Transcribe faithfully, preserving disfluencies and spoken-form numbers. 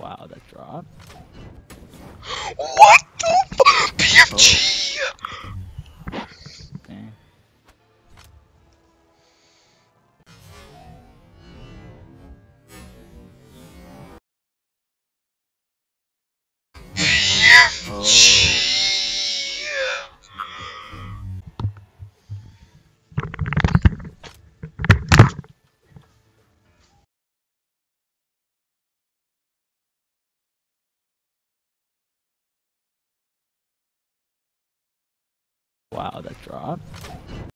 Wow, that drop. What the f- P F G? Oh. Dang. Oh. P F G. Wow, that drop.